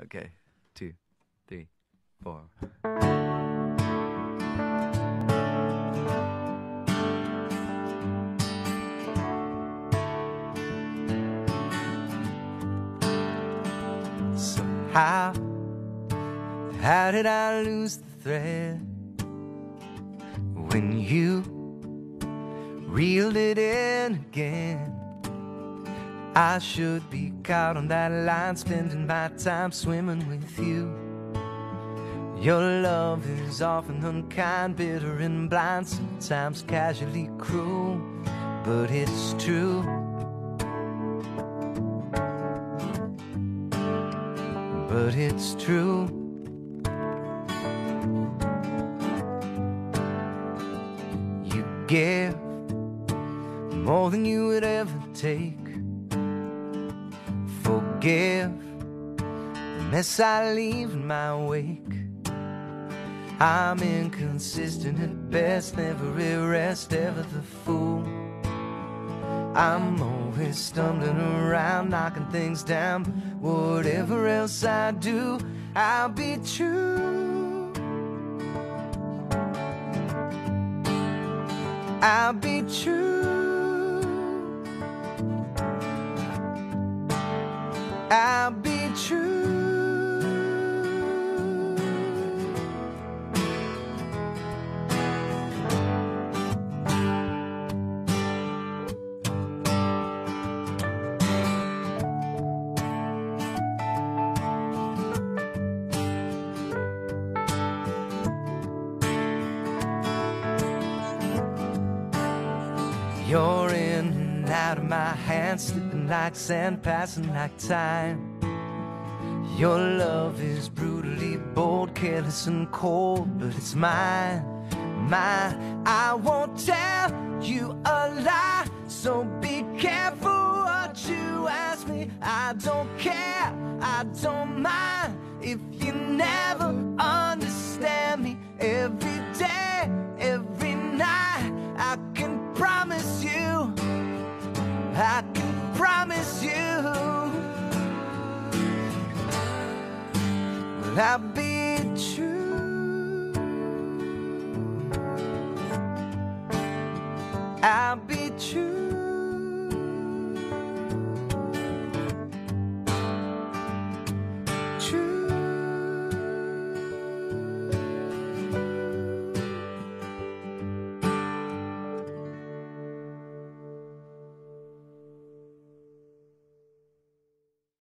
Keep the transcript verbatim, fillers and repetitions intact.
Okay, two, three, four. So how, how did I lose the thread when you reeled it in again? I should be caught on that line, spending my time swimming with you. Your love is often unkind, bitter and blind, sometimes casually cruel, but it's true. But it's true. You give more than you would ever take. Forgive the mess I leave in my wake. I'm inconsistent at best, never at rest, ever the fool. I'm always stumbling around, knocking things down. Whatever else I do, I'll be true. I'll be true. I'll be true. You're in and out of my hands, slipping like sand, passing like time. Your love is brutally bold, careless and cold, but it's mine, mine. I won't tell you a lie, so be careful what you ask me. I don't care, I don't mind if you never understand me. Every day, every night, I can promise you, I can promise you, well, I'll be